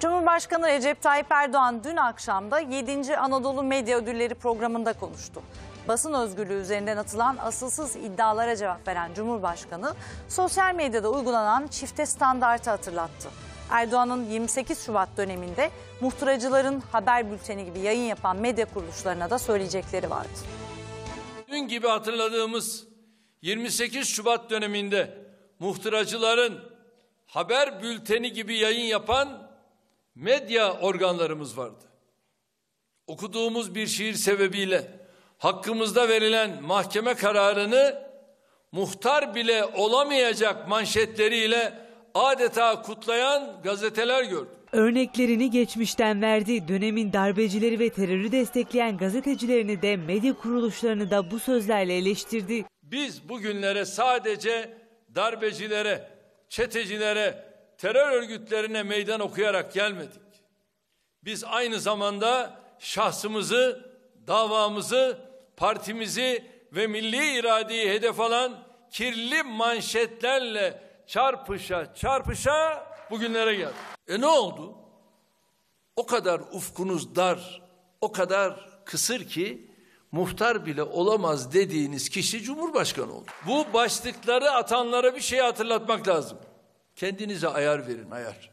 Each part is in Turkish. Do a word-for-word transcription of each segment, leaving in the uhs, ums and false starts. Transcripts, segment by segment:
Cumhurbaşkanı Recep Tayyip Erdoğan dün akşam da yedinci Anadolu Medya Ödülleri programında konuştu. Basın özgürlüğü üzerinden atılan asılsız iddialara cevap veren Cumhurbaşkanı, sosyal medyada uygulanan çifte standartı hatırlattı. Erdoğan'ın yirmi sekiz Şubat döneminde muhtıracıların haber bülteni gibi yayın yapan medya kuruluşlarına da söyleyecekleri vardı. Dün gibi hatırladığımız yirmi sekiz Şubat döneminde muhtıracıların haber bülteni gibi yayın yapan medya organlarımız vardı. Okuduğumuz bir şiir sebebiyle hakkımızda verilen mahkeme kararını muhtar bile olamayacak manşetleriyle adeta kutlayan gazeteler gördüm. Örneklerini geçmişten verdi. Dönemin darbecileri ve terörü destekleyen gazetecilerini de medya kuruluşlarını da bu sözlerle eleştirdi. Biz bugünlere sadece darbecilere, çetecilere, terör örgütlerine meydan okuyarak gelmedik. Biz aynı zamanda şahsımızı, davamızı, partimizi ve milli iradeyi hedef alan kirli manşetlerle çarpışa çarpışa bugünlere geldik. E ne oldu? O kadar ufkunuz dar, o kadar kısır ki muhtar bile olamaz dediğiniz kişi Cumhurbaşkanı oldu. Bu başlıkları atanlara bir şey hatırlatmak lazım. Kendinize ayar verin, ayar.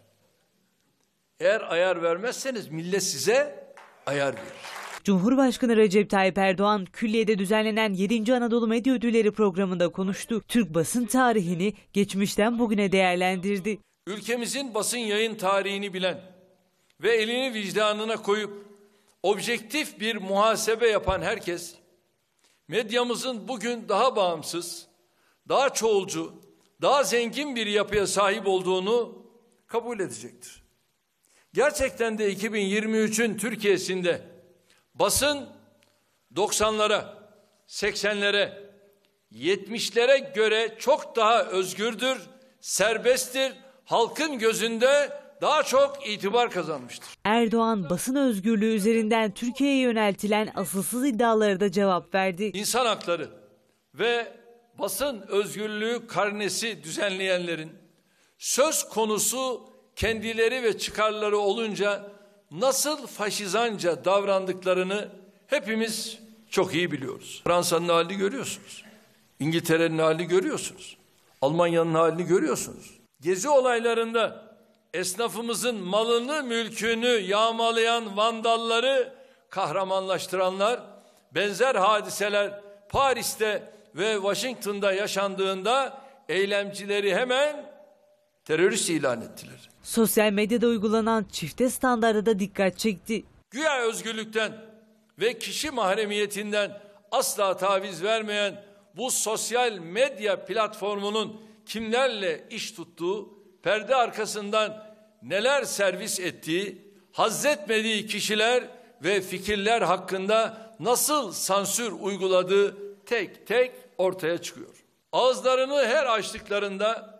Eğer ayar vermezseniz millet size ayar verir. Cumhurbaşkanı Recep Tayyip Erdoğan, Külliye'de düzenlenen yedinci Anadolu Medya Ödülleri programında konuştu. Türk basın tarihini geçmişten bugüne değerlendirdi. Ülkemizin basın yayın tarihini bilen ve elini vicdanına koyup objektif bir muhasebe yapan herkes, medyamızın bugün daha bağımsız, daha çoğulcu, daha zengin bir yapıya sahip olduğunu kabul edecektir. Gerçekten de iki bin yirmi üçün Türkiye'sinde basın doksanlara, seksenlere, yetmişlere göre çok daha özgürdür, serbesttir, halkın gözünde daha çok itibar kazanmıştır. Erdoğan, basın özgürlüğü üzerinden Türkiye'ye yöneltilen asılsız iddialara da cevap verdi. İnsan hakları ve basın özgürlüğü karnesi düzenleyenlerin söz konusu kendileri ve çıkarları olunca nasıl faşizanca davrandıklarını hepimiz çok iyi biliyoruz. Fransa'nın halini görüyorsunuz. İngiltere'nin halini görüyorsunuz. Almanya'nın halini görüyorsunuz. Gezi olaylarında esnafımızın malını, mülkünü yağmalayan vandalları kahramanlaştıranlar, benzer hadiseler Paris'te ve Washington'da yaşandığında eylemcileri hemen terörist ilan ettiler. Sosyal medyada uygulanan çifte standarda da dikkat çekti. Güya özgürlükten ve kişi mahremiyetinden asla taviz vermeyen bu sosyal medya platformunun kimlerle iş tuttuğu, perde arkasından neler servis ettiği, hazzetmediği kişiler ve fikirler hakkında nasıl sansür uyguladığı tek tek ortaya çıkıyor. Ağızlarını her açtıklarında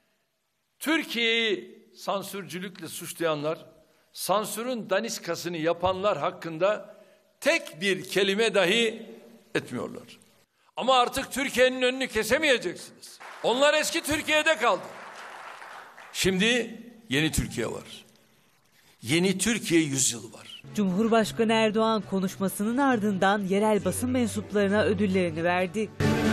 Türkiye'yi sansürcülükle suçlayanlar, sansürün daniskasını yapanlar hakkında tek bir kelime dahi etmiyorlar. Ama artık Türkiye'nin önünü kesemeyeceksiniz. Onlar eski Türkiye'de kaldı. Şimdi yeni Türkiye var. Yeni Türkiye yüzyılı var. Cumhurbaşkanı Erdoğan konuşmasının ardından yerel basın mensuplarına ödüllerini verdi.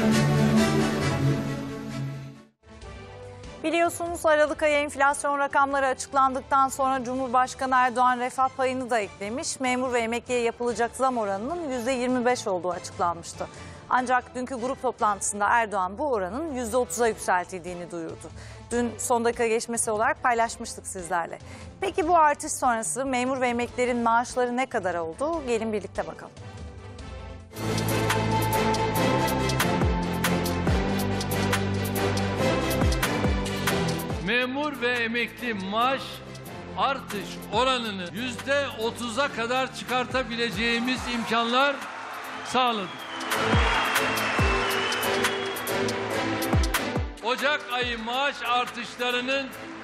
Biliyorsunuz Aralık ayı enflasyon rakamları açıklandıktan sonra Cumhurbaşkanı Erdoğan refah payını da eklemiş. Memur ve emekliye yapılacak zam oranının yüzde yirmi beş olduğu açıklanmıştı. Ancak dünkü grup toplantısında Erdoğan bu oranın yüzde otuza yükseltildiğini duyurdu. Dün son dakika geçmesi olarak paylaşmıştık sizlerle. Peki bu artış sonrası memur ve emeklilerin maaşları ne kadar oldu? Gelin birlikte bakalım. Memur ve emekli maaş artış oranını yüzde otuza kadar çıkartabileceğimiz imkanlar sağladık. Ocak ayı maaş artışlarının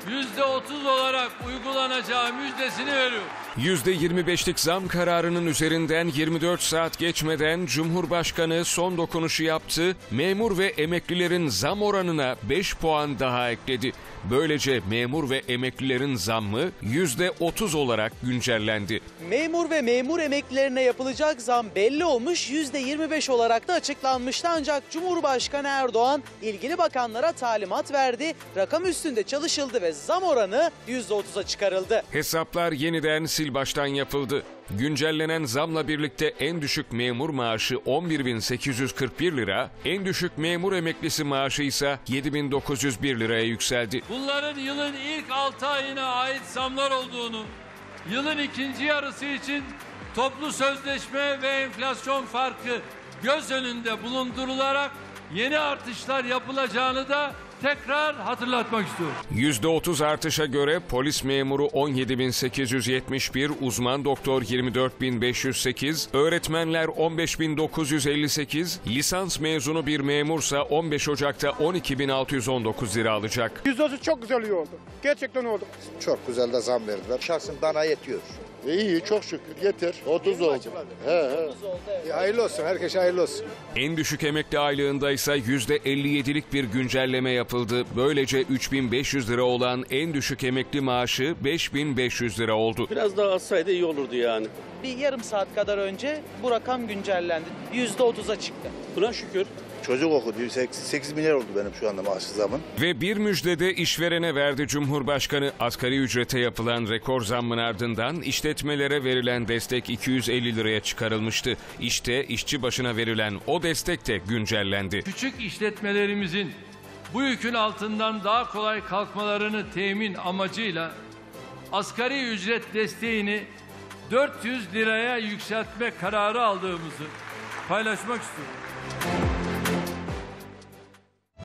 yüzde otuz olarak uygulanacağı müjdesini veriyor. yüzde yirmi beşlik zam kararının üzerinden yirmi dört saat geçmeden Cumhurbaşkanı son dokunuşu yaptı. Memur ve emeklilerin zam oranına beş puan daha ekledi. Böylece memur ve emeklilerin zammı yüzde otuz olarak güncellendi. Memur ve memur emeklilerine yapılacak zam belli olmuş, yüzde yirmi beş olarak da açıklanmıştı. Ancak Cumhurbaşkanı Erdoğan ilgili bakanlara talimat verdi. Rakam üstünde çalışıldı ve zam oranı yüzde otuza çıkarıldı. Hesaplar yeniden sil baştan yapıldı. Güncellenen zamla birlikte en düşük memur maaşı on bir bin sekiz yüz kırk bir lira, en düşük memur emeklisi maaşı ise yedi bin dokuz yüz bir liraya yükseldi. Bunların yılın ilk altı ayına ait zamlar olduğunu, yılın ikinci yarısı için toplu sözleşme ve enflasyon farkı göz önünde bulundurularak yeni artışlar yapılacağını da tekrar hatırlatmak istiyorum. yüzde otuz artışa göre polis memuru on yedi bin sekiz yüz yetmiş bir, uzman doktor yirmi dört bin beş yüz sekiz, öğretmenler on beş bin dokuz yüz elli sekiz, lisans mezunu bir memursa on beş Ocak'ta on iki bin altı yüz on dokuz lira alacak. yüzde otuz çok güzel iyi oldu. Gerçekten oldu. Çok güzel de zam verdiler. Şahsım bana yetiyor. İyi, çok şükür yeter. otuz oldu. He, he. E, hayırlı olsun, herkese hayırlı olsun. En düşük emekli aylığında ise yüzde elli yedilik bir güncelleme yapıldı. Böylece üç bin beş yüz lira olan en düşük emekli maaşı beş bin beş yüz lira oldu. Biraz daha azsaydı iyi olurdu yani. Bir yarım saat kadar önce bu rakam güncellendi. yüzde otuza çıktı. Buna şükür. Çocuk okudu. sekiz milyar oldu benim şu anda maaşı zamın. Ve bir müjdede işverene verdi Cumhurbaşkanı. Asgari ücrete yapılan rekor zammın ardından işletmelere verilen destek iki yüz elli liraya çıkarılmıştı. İşte işçi başına verilen o destek de güncellendi. Küçük işletmelerimizin bu yükün altından daha kolay kalkmalarını temin amacıyla asgari ücret desteğini dört yüz liraya yükseltme kararı aldığımızı paylaşmak istiyorum.